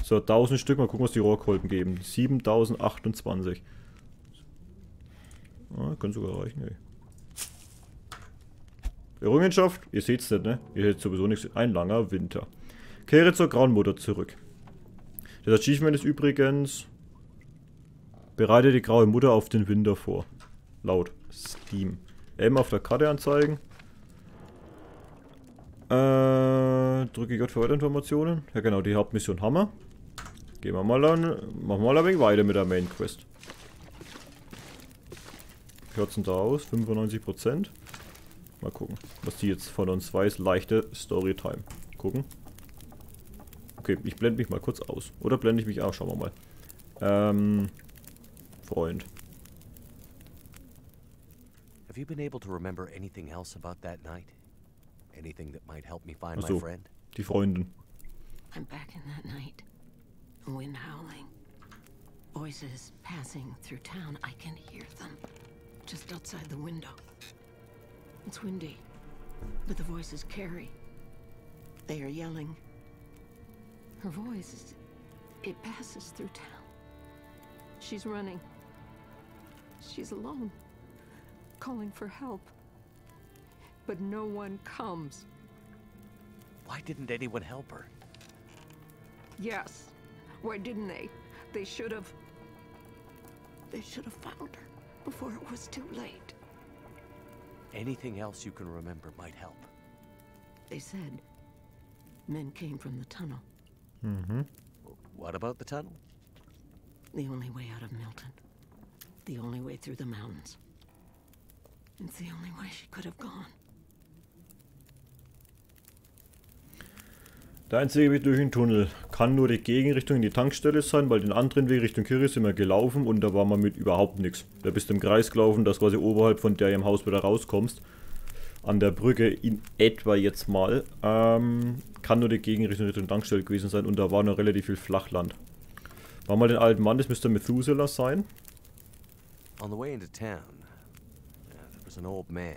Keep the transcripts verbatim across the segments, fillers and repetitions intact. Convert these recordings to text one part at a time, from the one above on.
So, tausend Stück. Mal gucken, was die Rohrkolben geben. siebentausendachtundzwanzig. Ah, können sogar reichen, ey. Errungenschaft? Ihr seht's nicht, ne? Ihr hättet sowieso nichts. Ein langer Winter. Kehre zur Grauen Mutter zurück. Das Achievement ist übrigens... Bereite die Graue Mutter auf den Winter vor. Laut Steam. M auf der Karte anzeigen. Äh, drücke J für weitere Informationen. Ja genau, die Hauptmission haben wir. Gehen wir mal an, machen wir mal ein wenig weiter mit der Main Quest. Wie schaut's denn da aus? fünfundneunzig Prozent. Mal gucken, was die jetzt von uns weiß. Leichte Storytime. Gucken. Okay, ich blende mich mal kurz aus. Oder blende ich mich auch? Schauen wir mal. Ähm, Freund. Have you been able to remember anything else about that night? Anything that might help me find Ach my so, friend? die Freundin. I'm back in that night. Wind howling. Voices passing through town. I can hear them. Just outside the window. It's windy. But the voices carry. They are yelling. Her voice, it passes through town. She's running. She's alone. Calling for help. But no one comes. Why didn't anyone help her? Yes. Why didn't they? They should have... They should have found her before it was too late. Anything else you can remember might help. They said men came from the tunnel. Mm-hmm. What about the tunnel? The only way out of Milton. The only way through the mountains. It's the only way she could have gone. Der einzige Weg durch den Tunnel kann nur die Gegenrichtung in die Tankstelle sein, weil den anderen Weg Richtung Kirche sind wir gelaufen und da war man mit überhaupt nichts. Da bist du im Kreis gelaufen, das quasi oberhalb von der im Haus wieder rauskommst. An der Brücke in etwa jetzt mal. Ähm, kann nur die Gegenrichtung Richtung Tankstelle gewesen sein und da war noch relativ viel Flachland. War mal den alten Mann, das müsste Methuselah sein. On the way into town, uh, there was an old man.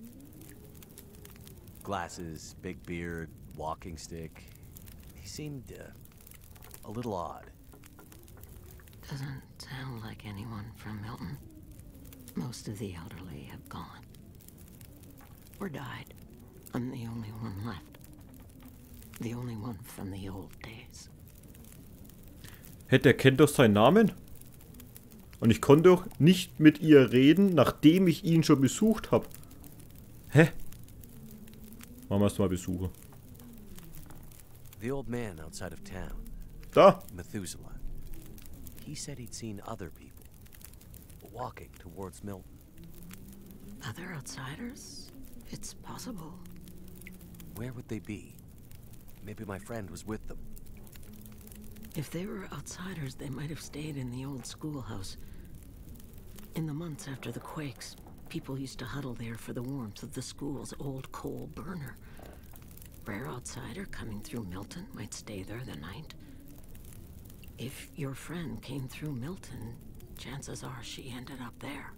Glasses, big beard, walking stick. He seemed uh, a little odd. Doesn't sound like anyone from Milton. Most of the elderly have gone. Or died. I'm the only one left. The only one from the old days. Hätte er kennt doch seinen Namen. Und ich konnte doch nicht mit ihr reden, nachdem ich ihn schon besucht habe. Hä? Machen wir erst mal Besuche. The old man outside of town. Da! Methuselah. He said he'd seen other people walking towards Milton. Other outsiders? It's possible. Where would they be? Maybe my friend was with them. If they were outsiders, they might have stayed in the old schoolhouse. In the months after the quakes, people used to huddle there for the warmth of the school's old coal burner. Rare outsider coming through Milton might stay there the night. If your friend came through Milton, chances are she ended up there.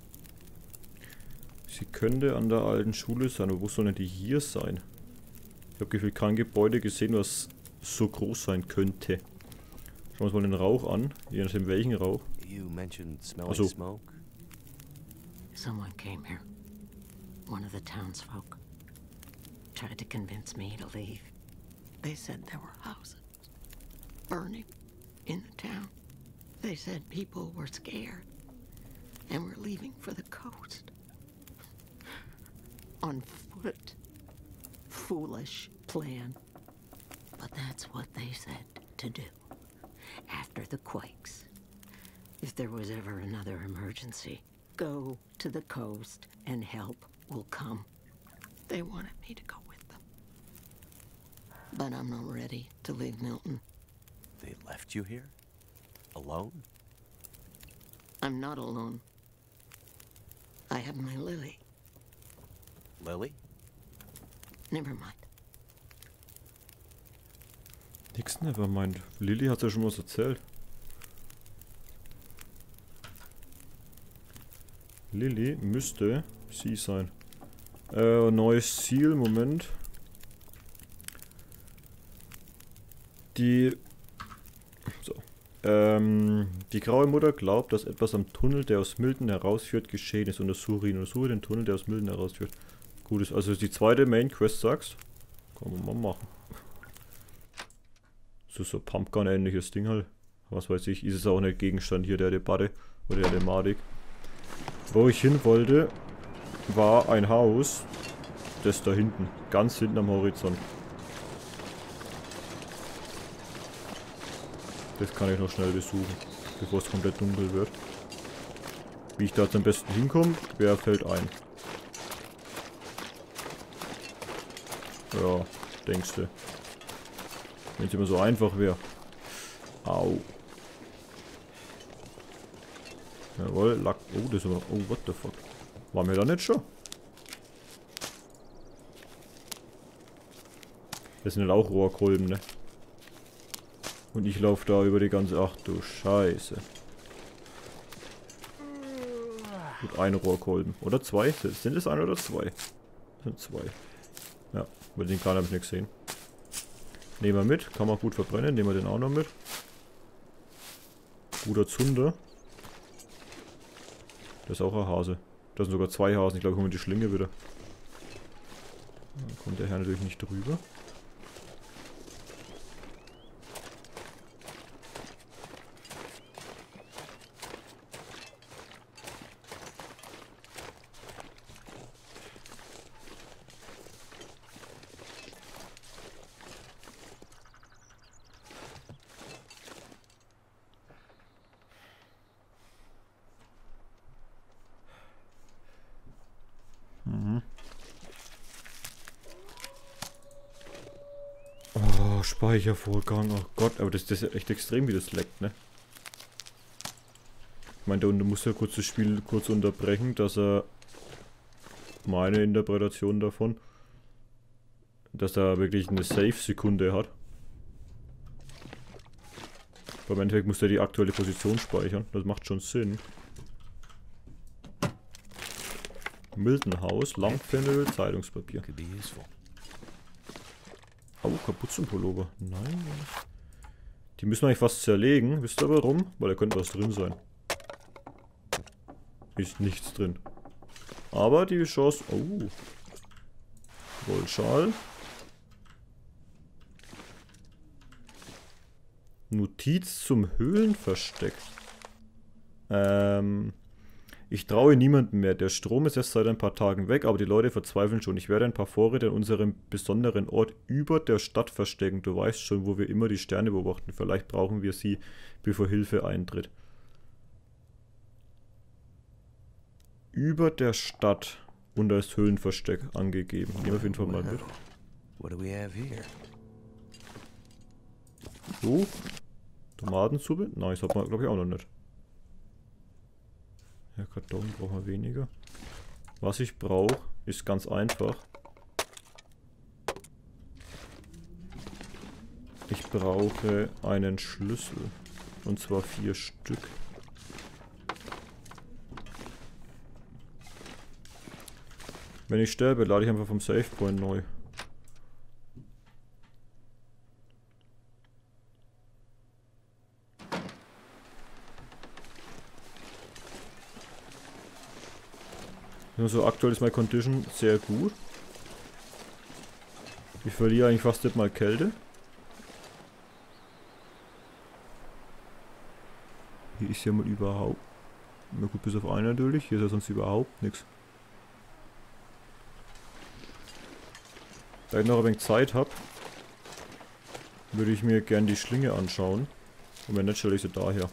Sie könnte an der alten Schule sein, aber wo soll denn die hier sein? Ich habe gefühlt kein Gebäude gesehen, was so groß sein könnte. Schauen wir uns mal den Rauch an. Je nachdem welchen Rauch. You mentioned smelling Also. smoke. Someone came here. One of the townsfolk. Tried to convince me to leave. They said there were houses burning in the town. They said people were scared and were leaving for the coast. On foot. Foolish plan. But that's what they said to do. After the quakes. If there was ever another emergency, go to the coast and help will come. They wanted me to go with them. But I'm not ready to leave Milton. They left you here? Alone? I'm not alone. I have my Lily. Lily? Never mind. Nix nevermind. Lilly hat ja schon was erzählt. Lilly müsste sie sein. Äh, neues Ziel, Moment. Die So. Ähm, die graue Mutter glaubt, dass etwas am Tunnel, der aus Milton herausführt, geschehen ist. Untersuche ihn. Untersuche den Tunnel, der aus Milton herausführt. Gut ist, also die zweite Main Quest sagst. Kann man mal machen. So, so Pumpgun-ähnliches Ding halt. Was weiß ich, ist es auch nicht Gegenstand hier der Debatte oder der Thematik. Wo ich hin wollte, war ein Haus. Das da hinten. Ganz hinten am Horizont. Das kann ich noch schnell besuchen, bevor es komplett dunkel wird. Wie ich da jetzt am besten hinkomme, wer fällt ein? Ja, denkst du. Wenn es immer so einfach wäre. Au. Jawohl, Lack. Oh, das ist aber. Oh, what the fuck. Waren wir da nicht schon? Das sind halt auch Rohrkolben, ne? Und ich laufe da über die ganze... Ach du Scheiße. Gut, ein Rohrkolben. Oder zwei? Sind es ein oder zwei? Das sind zwei. Ja, über den Kahn habe ich nicht gesehen. Nehmen wir mit. Kann man gut verbrennen. Nehmen wir den auch noch mit. Guter Zunder. Das ist auch ein Hase. Das sind sogar zwei Hasen. Ich glaube, ich hole mir die Schlinge wieder. Dann kommt der Herr natürlich nicht drüber. Oh, Speichervorgang, oh Gott, aber das, das ist echt extrem, wie das leckt, ne? Ich meine, da muss ja kurz das Spiel kurz unterbrechen, dass er meine Interpretation davon, dass er wirklich eine Save-Sekunde hat. Aber im Endeffekt muss er die aktuelle Position speichern, das macht schon Sinn. Milton House, Lampenfenster, Zeitungspapier. Oh, Kapuzenpullover. Nein. Die müssen wir eigentlich fast zerlegen. Wisst ihr warum? Weil da könnte was drin sein. Ist nichts drin. Aber die Chance... Oh. Wollschal. Notiz zum Höhlenversteck. Ähm... Ich traue niemandem mehr. Der Strom ist erst seit ein paar Tagen weg, aber die Leute verzweifeln schon. Ich werde ein paar Vorräte an unserem besonderen Ort über der Stadt verstecken. Du weißt schon, wo wir immer die Sterne beobachten. Vielleicht brauchen wir sie, bevor Hilfe eintritt. Über der Stadt. Und da ist Höhlenversteck angegeben. Nehmen wir auf jeden Fall mal mit. So. Tomatensuppe? Nein, das hat man, glaube ich, auch noch nicht. Ja, Karton brauchen wir weniger. Was ich brauche, ist ganz einfach. Ich brauche einen Schlüssel. Und zwar vier Stück. Wenn ich sterbe, lade ich einfach vom Savepoint neu. Also aktuell ist meine Condition sehr gut. Ich verliere eigentlich fast nicht mal Kälte. Hier ist ja mal überhaupt... Na gut, bis auf einen natürlich. Hier ist ja sonst überhaupt nichts. Da ich noch ein wenig Zeit habe, würde ich mir gern die Schlinge anschauen. Und wenn nicht, stelle ich sie daher.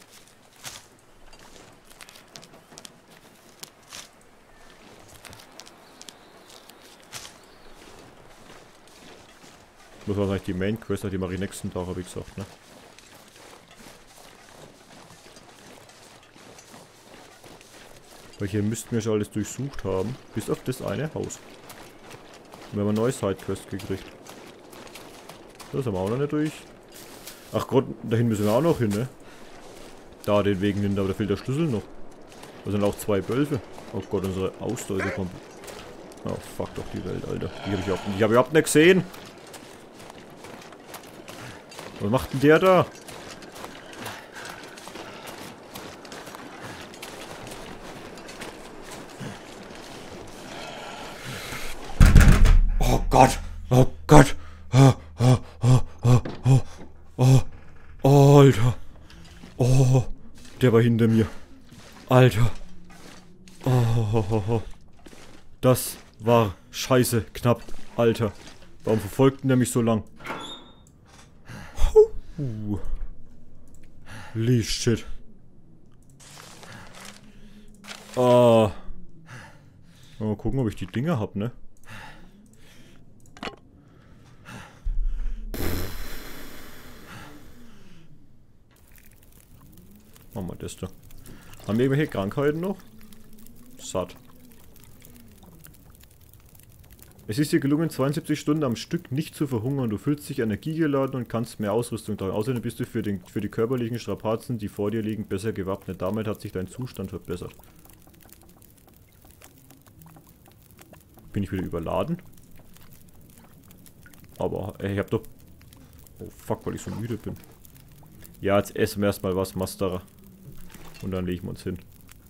Das war eigentlich die Main Quest, die mache ich nächsten Tag, habe ich gesagt, ne? Weil hier müssten wir schon alles durchsucht haben. Bis auf das eine Haus. Und wir haben eine neue Sidequest gekriegt. Das haben wir auch noch nicht durch. Ach Gott, dahin müssen wir auch noch hin, ne? Da den Weg hin, aber da fehlt der Schlüssel noch. Da sind auch zwei Wölfe. Oh Gott, unsere Ausdauer kommt. Oh fuck doch die Welt, Alter. Die habe ich überhaupt nicht, ich hab überhaupt nicht gesehen. Was macht denn der da? Gott! Oh Gott! Oh, oh, oh, oh, oh, oh, oh, Alter! Oh, der war hinter mir. Alter! Oh, oh, oh, oh. Das war scheiße knapp, Alter. Warum verfolgten der mich so lang? Uh. Holy shit. Ah. Mal gucken, ob ich die Dinger hab, ne? Machen wir das da. Haben wir irgendwelche Krankheiten noch? Satt. Es ist dir gelungen, zweiundsiebzig Stunden am Stück nicht zu verhungern. Du fühlst dich energiegeladen und kannst mehr Ausrüstung tragen. Außerdem bist du für, den, für die körperlichen Strapazen, die vor dir liegen, besser gewappnet. Damit hat sich dein Zustand verbessert. Bin ich wieder überladen? Aber, ey, ich hab doch... Oh fuck, weil ich so müde bin. Ja, jetzt essen wir erstmal was, Masterer. Und dann legen wir uns hin.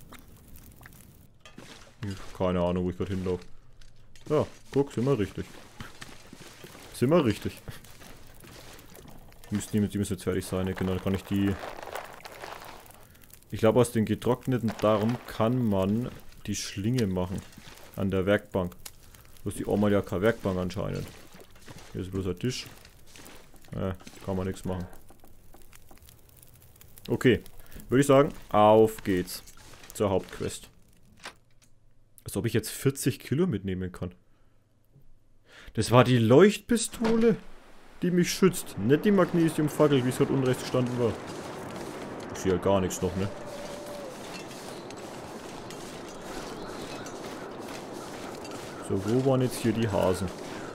Keine Ahnung, wo ich gerade hinlaufe. Ja, guck, sind wir richtig. Sind wir richtig. Die müssen, die müssen jetzt fertig sein, genau, dann kann ich die... Ich glaube, aus dem getrockneten Darm kann man die Schlinge machen. An der Werkbank. Wo ist die Oma ja keine Werkbank anscheinend. Hier ist bloß ein Tisch. Äh, kann man nichts machen. Okay, würde ich sagen, auf geht's. Zur Hauptquest. Als ob ich jetzt vierzig Kilo mitnehmen kann. Das war die Leuchtpistole, die mich schützt. Nicht die Magnesiumfackel, wie es gerade unten rechts gestanden war. Ich sehe ja gar nichts noch, ne? So, wo waren jetzt hier die Hasen?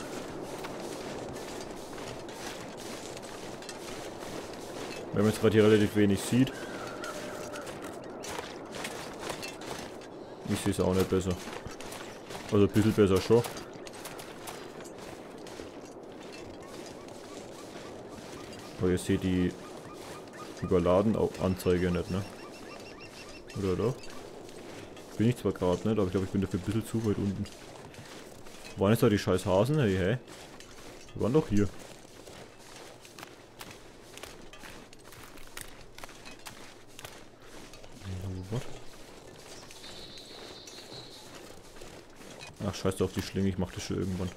Wenn man jetzt gerade hier relativ wenig sieht. Ich sehe es auch nicht besser. Also ein bisschen besser schon. Aber ihr seht die überladen auch Anzeige nicht, ne? Oder doch? Bin ich zwar gerade nicht, aber ich glaube, ich bin dafür ein bisschen zu weit unten. Wo waren jetzt da die scheiß Hasen? Hey, hey. Die waren doch hier. Ach, scheiß auf die Schlinge, ich mach das schon irgendwann.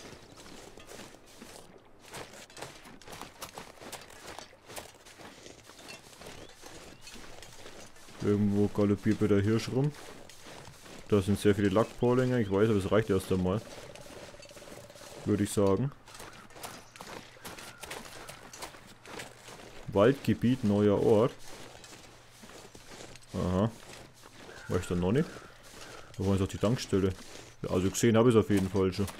Irgendwo galoppiert bei der Hirsch rum. Da sind sehr viele Lackporlinge, ich weiß, aber es reicht erst einmal. Würde ich sagen. Waldgebiet, neuer Ort. Aha. War ich da noch nicht? Da war jetzt auch die Tankstelle. Ja, also gesehen habe ich es auf jeden Fall schon.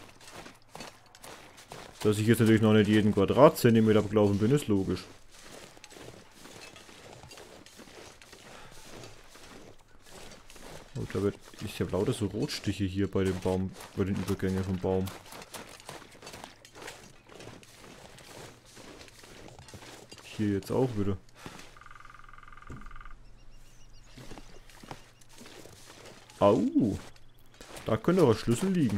Dass ich jetzt natürlich noch nicht jeden Quadratzentimeter abgelaufen bin, ist logisch. Oh, da wird, ich habe lauter so Rotstiche hier bei dem Baum, bei den Übergängen vom Baum. Hier jetzt auch wieder. Au! Da könnte aber Schlüssel liegen.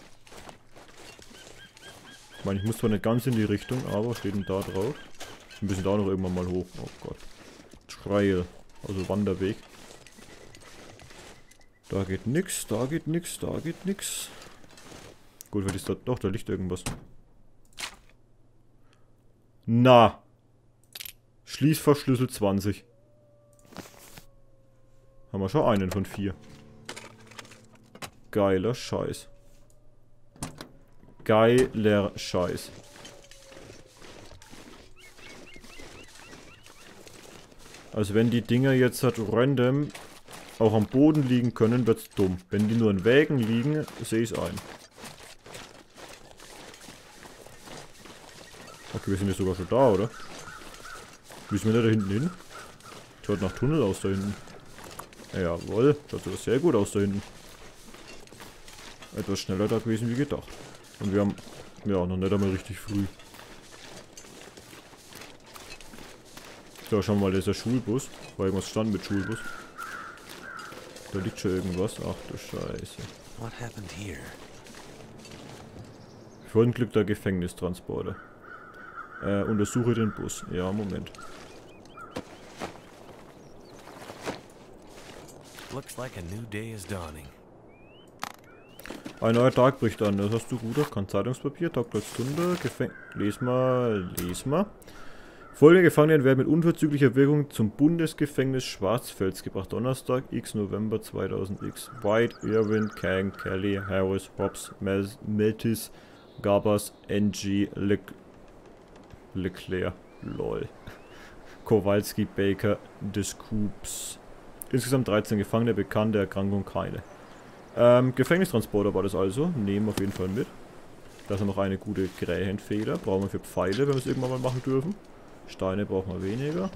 Ich meine, ich muss zwar nicht ganz in die Richtung, aber steht denn da drauf? Wir müssen da noch irgendwann mal hoch. Oh Gott. Trail. Also Wanderweg. Da geht nix, da geht nix, da geht nix. Gut, was ist da? Doch, da liegt irgendwas. Na! Schließfach zwanzig. Haben wir schon einen von vier. Geiler Scheiß. Geiler Scheiß. Also wenn die Dinger jetzt halt random auch am Boden liegen können, wird's dumm. Wenn die nur in Wägen liegen, sehe ich es ein. Okay, wir sind jetzt sogar schon da, oder? Müssen wir da hinten hin? Schaut nach Tunnel aus da hinten. Ja, jawohl, schaut sogar sehr gut aus da hinten. Etwas schneller da gewesen wie gedacht. Und wir haben, ja, noch nicht einmal richtig früh. So, schauen wir mal, das ist der Schulbus. War irgendwas stand mit Schulbus. Da liegt schon irgendwas. Ach du Scheiße. What happened here? Verunglückter Gefängnistransporter. Äh, untersuche den Bus. Ja, Moment. Looks like a new day is dawning. Ein neuer Tag bricht an. Das hast du gut. Kein Zeitungspapier. Tagplatzstunde. Gefäng... Les mal. Les mal. Folgende Gefangenen werden mit unverzüglicher Wirkung zum Bundesgefängnis Schwarzfels gebracht. Donnerstag, x November zweitausend x. White, Irwin, Kang, Kelly, Harris, Hobbs, Metis, Gabas, N G, Le Leclerc, lol. Kowalski, Baker, Discoops. Insgesamt dreizehn Gefangene, bekannte Erkrankung keine. Ähm, Gefängnistransporter war das also. Nehmen wir auf jeden Fall mit. Da ist noch eine gute Krähenfeder. Brauchen wir für Pfeile, wenn wir es irgendwann mal machen dürfen. Steine brauchen wir weniger.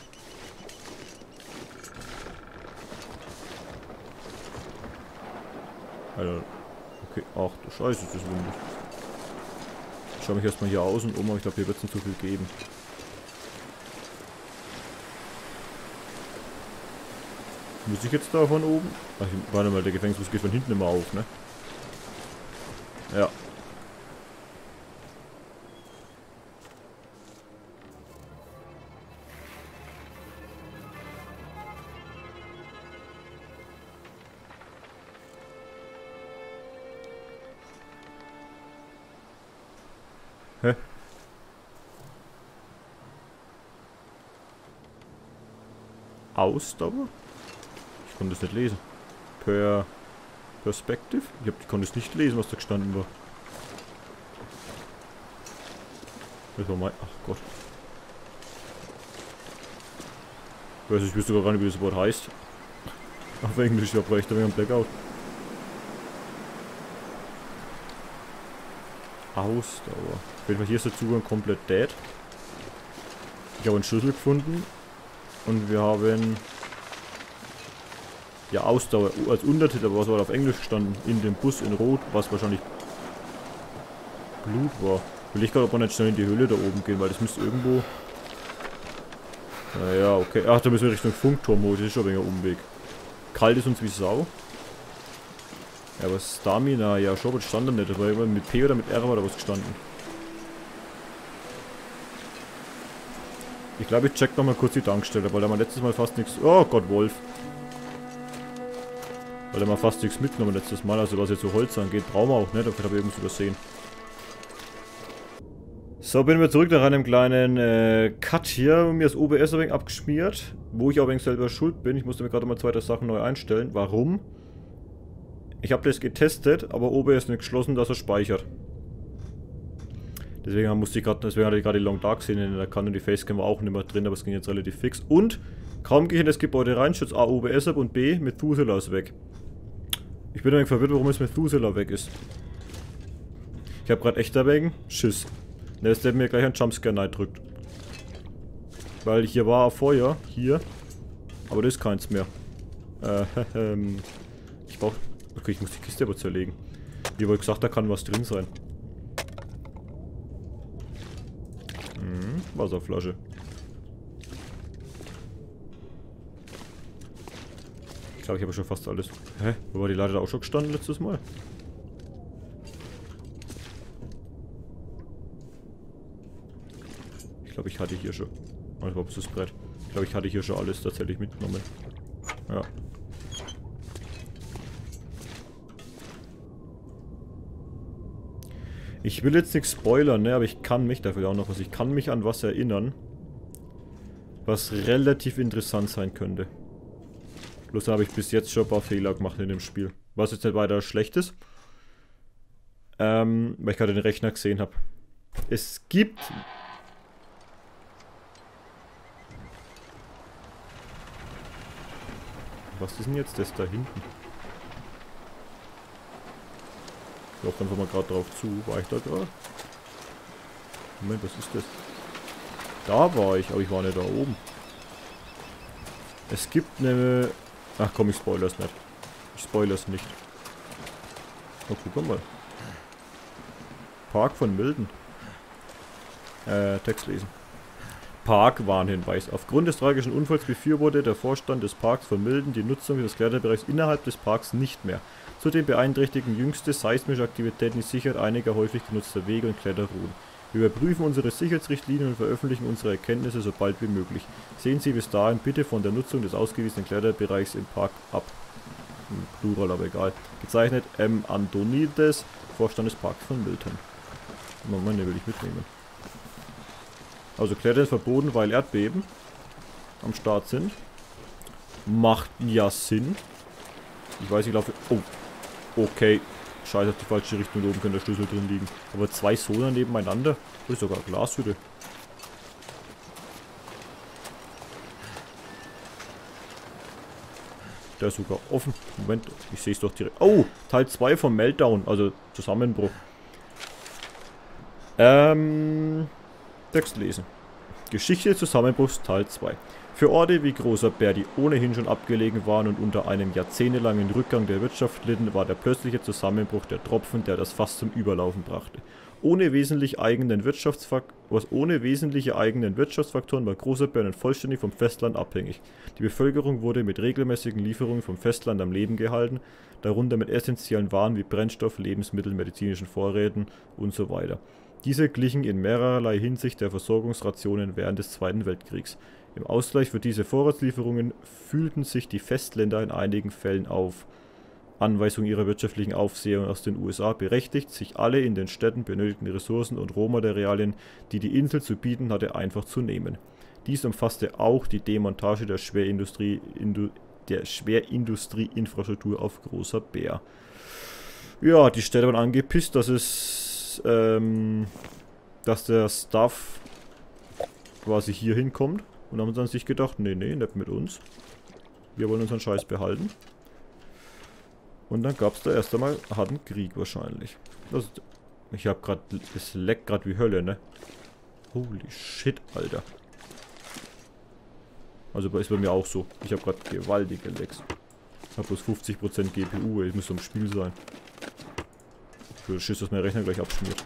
Alter. Okay, ach du Scheiße, ist das windig. Ich schaue mich erstmal hier außen um, aber ich glaube, hier wird es nicht so viel geben. Muss ich jetzt da von oben? Ach, warte mal, der Gefängnisbus geht von hinten immer auf, ne? Ja. Hä? Ausdauer? Ich konnte es nicht lesen. Per Perspective? Ich, hab, ich konnte es nicht lesen, was da gestanden war. Das war mein... Ach Gott. Ich weiß nicht, ich wüsste gar nicht, wie das Wort heißt. Auf Englisch, ich hab recht, da wäre ein Blackout. Ausdauer. Auf jeden Fall hier ist der Zugang komplett dead. Ich habe einen Schlüssel gefunden. Und wir haben... Ja, Ausdauer als Untertitel, aber was war da auf Englisch gestanden? In dem Bus in Rot, was wahrscheinlich Blut war. Will ich gerade, ob wir nicht schnell in die Höhle da oben gehen, weil das müsste irgendwo... Naja, okay. Ach, da müssen wir Richtung Funkturm hoch, das ist schon ein wenig ein Umweg. Kalt ist uns wie Sau. Ja, aber Stamina, ja schon, aber das stand da nicht. Das war immer mit P oder mit R war da was gestanden. Ich glaube, ich check nochmal kurz die Tankstelle, weil da mal letztes Mal fast nichts... Oh Gott, Wolf. Weil da mal fast nichts mitgenommen letztes Mal, also was jetzt so Holz angeht, brauchen wir auch nicht, dafür habe ich irgendwas übersehen. So, bin wir zurück nach einem kleinen äh, Cut hier. Mir ist O B S ein wenig abgeschmiert, wo ich aber selber schuld bin. Ich musste mir gerade mal zwei, drei Sachen neu einstellen. Warum? Ich habe das getestet, aber O B S nicht geschlossen, dass er speichert. Deswegen musste ich gerade, deswegen hatte ich gerade die Long Dark Szene in der Kante und die Facecam war auch nicht mehr drin, aber es ging jetzt relativ fix. Und kaum gehe ich in das Gebäude rein, schützt A O B S ab und B, Methuselah ist weg. Ich bin ein wenig verwirrt, warum es Methuselah weg ist. Ich habe gerade echt dagegen Schiss. Ne, dass der mir gleich einen Jumpscare drückt. Weil hier war Feuer, hier. Aber das ist keins mehr. Äh, ähm. Ich brauch. Okay, ich muss die Kiste aber zerlegen. Wie wohl gesagt, da kann was drin sein. Hm, Wasserflasche. Ich glaube, ich habe schon fast alles. Hä? Wo war die Leiter da auch schon gestanden letztes Mal? Ich glaube, ich hatte hier schon. Oh, ich glaube, es ist das Brett. Ich glaube, ich hatte hier schon alles tatsächlich mitgenommen. Ja. Ich will jetzt nichts spoilern, ne, aber ich kann mich, dafür auch noch was, ich kann mich an was erinnern, was relativ interessant sein könnte. Bloß habe ich bis jetzt schon ein paar Fehler gemacht in dem Spiel. Was jetzt nicht weiter schlecht ist. Ähm, weil ich gerade den Rechner gesehen habe. Es gibt... Was ist denn jetzt das da hinten? Ich laufe einfach mal gerade drauf zu. War ich da gerade? Moment, was ist das? Da war ich, aber ich war nicht da oben. Es gibt eine... Ach komm, ich spoilers nicht. Ich spoilers nicht. Okay, guck mal. Park von Milden. Äh, Text lesen. Parkwarnhinweis. Aufgrund des tragischen Unfalls befürwortet der Vorstand des Parks von Milden die Nutzung des Kletterbereichs innerhalb des Parks nicht mehr. Zudem beeinträchtigen jüngste seismische Aktivitäten die Sicherheit einiger häufig genutzter Wege und Kletterrouten. Wir überprüfen unsere Sicherheitsrichtlinien und veröffentlichen unsere Erkenntnisse so bald wie möglich. Sehen Sie bis dahin bitte von der Nutzung des ausgewiesenen Kletterbereichs im Park ab. Plural, aber egal. Gezeichnet M. Antonides, Vorstand des Parks von Milton. Moment, den will ich mitnehmen. Also Klettern ist verboten, weil Erdbeben am Start sind. Macht ja Sinn. Ich weiß, ich laufe... Oh. Okay. Scheiße, auf die falsche Richtung. Da oben könnte der Schlüssel drin liegen. Aber zwei Sonar nebeneinander. Das ist sogar eine Glashütte. Der ist sogar offen. Moment, ich sehe es doch direkt. Oh, Teil zwei vom Meltdown. Also Zusammenbruch. Ähm... Text lesen. Geschichte des Zusammenbruchs Teil zwei. Für Orte wie Großer Bär, die ohnehin schon abgelegen waren und unter einem jahrzehntelangen Rückgang der Wirtschaft litten, war der plötzliche Zusammenbruch der Tropfen, der das Fass zum Überlaufen brachte. Ohne, wesentlich eigenen Wirtschaftsfak was ohne wesentliche eigenen Wirtschaftsfaktoren war Großer Bär nun vollständig vom Festland abhängig. Die Bevölkerung wurde mit regelmäßigen Lieferungen vom Festland am Leben gehalten, darunter mit essentiellen Waren wie Brennstoff, Lebensmittel, medizinischen Vorräten und so weiter. Diese glichen in mehrerlei Hinsicht der Versorgungsrationen während des Zweiten Weltkriegs. Im Ausgleich für diese Vorratslieferungen fühlten sich die Festländer in einigen Fällen auf Anweisung ihrer wirtschaftlichen Aufseher aus den U S A berechtigt, sich alle in den Städten benötigten Ressourcen und Rohmaterialien, die die Insel zu bieten hatte, einfach zu nehmen. Dies umfasste auch die Demontage der Schwerindustrie, Indu, der Schwerindustrieinfrastruktur auf Großer Bär. Ja, die Städte waren angepisst, dass es, ähm, dass der Stuff quasi hier hinkommt. Und haben dann sich gedacht, nee, nee, nicht mit uns. Wir wollen unseren Scheiß behalten. Und dann gab es da erst einmal harten Krieg wahrscheinlich. Das, ich hab grad, es leckt gerade wie Hölle, ne? Holy shit, Alter. Also ist bei mir auch so. Ich habe gerade gewaltige Lecks. Ich habe bloß fünfzig Prozent G P U, ey. Ich muss am Spiel sein. Ich will Schiss, dass mein Rechner gleich abschmiert.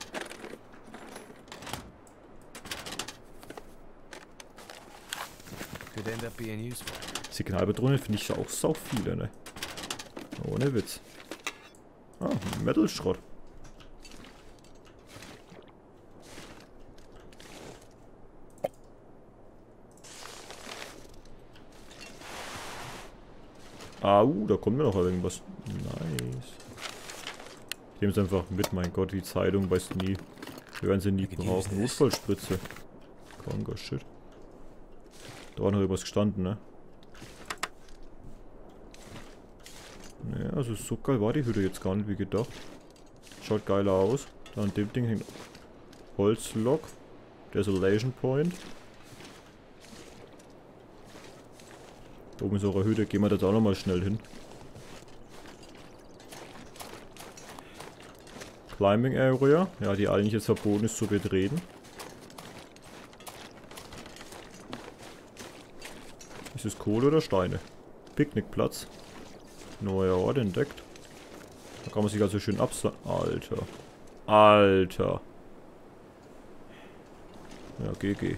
Signalpatronen finde ich auch sau viele, ne? Ohne Witz. Ah, Metal-Schrott. Ah, uh, da kommt mir noch irgendwas. Nice. Ich nehme es einfach mit, mein Gott, die Zeitung, weißt du nie. Wir werden sie nie brauchen. Notfallspritze. Kranker Shit. Da war noch irgendwas gestanden, ne? Naja, also so geil war die Hütte jetzt gar nicht wie gedacht. Schaut geiler aus. Da an dem Ding hängt Holzlok. Desolation Point. Da oben ist eure Hütte. Gehen wir da auch nochmal schnell hin. Climbing Area. Ja, die eigentlich jetzt verboten ist zu betreten. Ist es Kohle oder Steine? Picknickplatz. Neuer Ort entdeckt. Da kann man sich also schön absa... Alter. Alter. Ja, G G.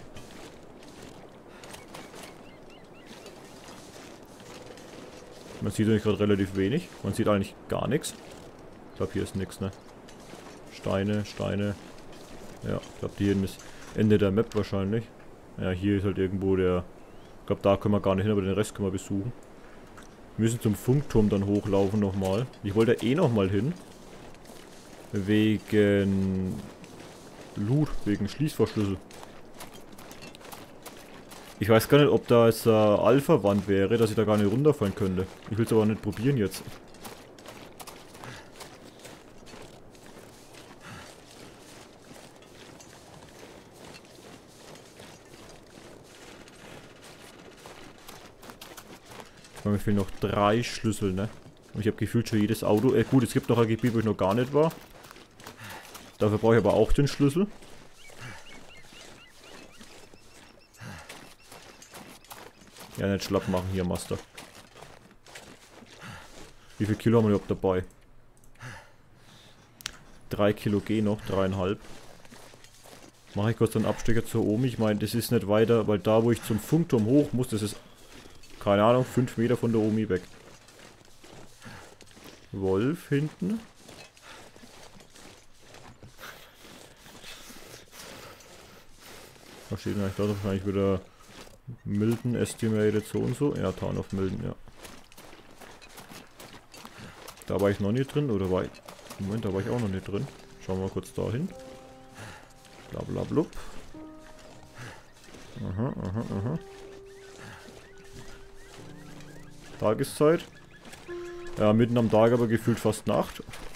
Man sieht eigentlich gerade relativ wenig. Man sieht eigentlich gar nichts. Ich glaube, hier ist nichts, ne? Steine, Steine. Ja, ich glaube, hier hinten ist Ende der Map wahrscheinlich. Ja, hier ist halt irgendwo der... Ich glaube, da können wir gar nicht hin, aber den Rest können wir besuchen. Wir müssen zum Funkturm dann hochlaufen nochmal. Ich wollte eh nochmal hin. Wegen... Loot, wegen Schließverschlüssel. Ich weiß gar nicht, ob da jetzt äh, Alpha-Wand wäre, dass ich da gar nicht runterfallen könnte. Ich will es aber nicht probieren jetzt. Mir fehlen noch drei Schlüssel, ne? Und ich habe gefühlt schon jedes Auto... Äh, gut, es gibt noch ein Gebiet, wo ich noch gar nicht war. Dafür brauche ich aber auch den Schlüssel. Ja, nicht schlapp machen hier, Master. Wie viel Kilo haben wir überhaupt dabei? Drei Kilo gehen noch, dreieinhalb. Mache ich kurz einen Abstecher zur Omi. Ich meine, das ist nicht weiter, weil da, wo ich zum Funkturm hoch muss, das ist... Keine Ahnung, fünf Meter von der Omi weg. Wolf hinten. Was steht denn eigentlich da? Wahrscheinlich wieder Milton estimated so und so. Ja, Town of Milton, ja. Da war ich noch nicht drin, oder war ich... Moment, da war ich auch noch nicht drin. Schauen wir mal kurz dahin. Blablablub. Aha, aha, aha. Tageszeit. Ja, mitten am Tag, aber gefühlt fast Nacht.